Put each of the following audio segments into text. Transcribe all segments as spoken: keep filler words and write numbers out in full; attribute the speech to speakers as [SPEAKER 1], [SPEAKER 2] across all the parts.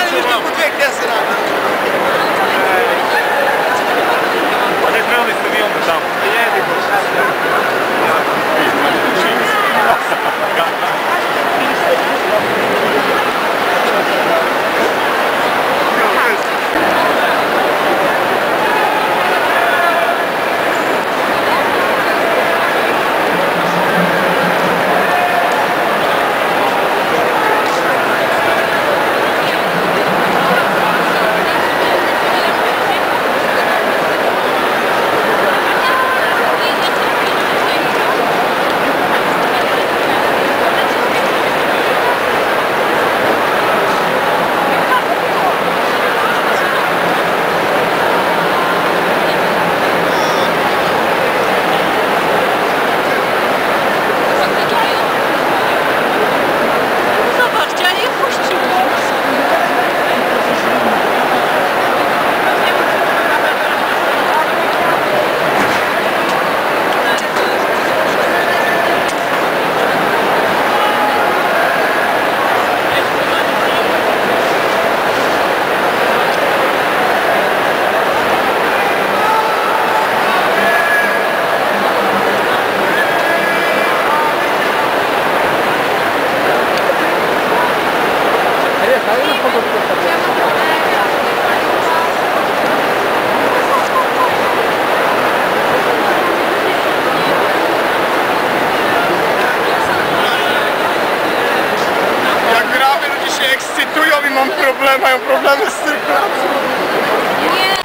[SPEAKER 1] Mam problem, mają problemy z cyrkulacją.
[SPEAKER 2] Nie.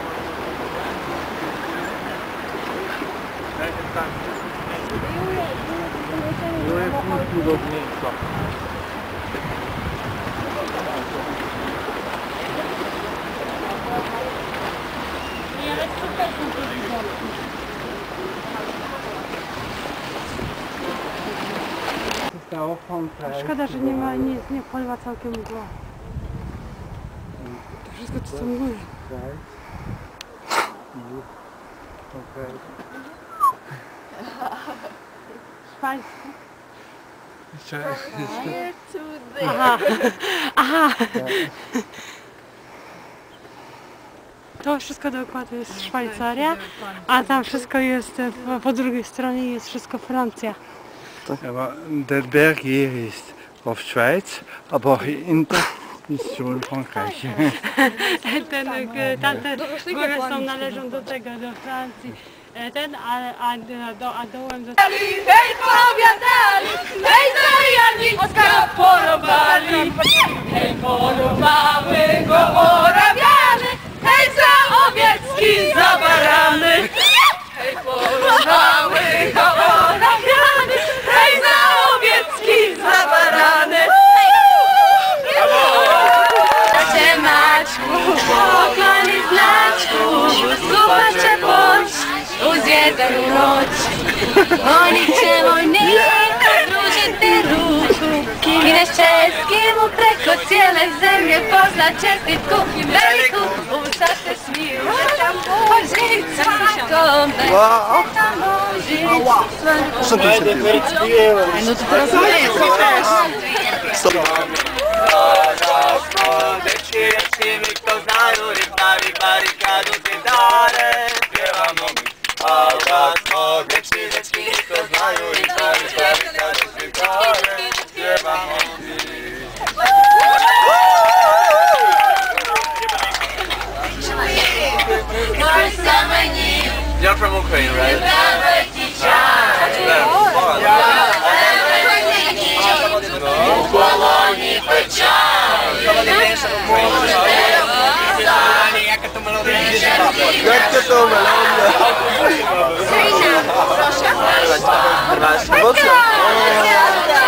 [SPEAKER 3] Szkoda, że nie ma, nie, nie pływa całkiem mgła. To wszystko to są mgły. Szwajcki. Aha. Aha. To wszystko dookoła to jest Szwajcaria, a tam wszystko jest, po drugiej stronie jest wszystko Francja.
[SPEAKER 4] Aber der Berg hier ist auf Schweiz, aber hinter ist schon Frankreich.
[SPEAKER 3] Ten, tamte góry są, należą do tego, do Francji. Ten, a, a, do, a dołem do...
[SPEAKER 2] Hej, powiadali, hej, zajaniczka porobali, hej, porobały go Orawiany, hej, za owieczki, za barany, hej, porobały go Orawiany, hej, za owieczki, za barany. Bracie Maćku, kochani znaczku, słuchajcie bądź, uz jeden uroć, oni cię wojny, družite ruku, kineš českému preko ciele zemlje, poznat čestitku i veliku, u sad se smiju, že tam boži svakome, že tam boži svakome. No to teraz my,
[SPEAKER 5] Dečki, dečki, mi to znaju, ribari, barikadu ti dare, pjevamo mi. Alba smo, dečki, dečki, mi to znaju, ribari, barikadu ti dare, pjevamo mi. You're from Ukraine, right?
[SPEAKER 1] Jakie to melodia? Proszę?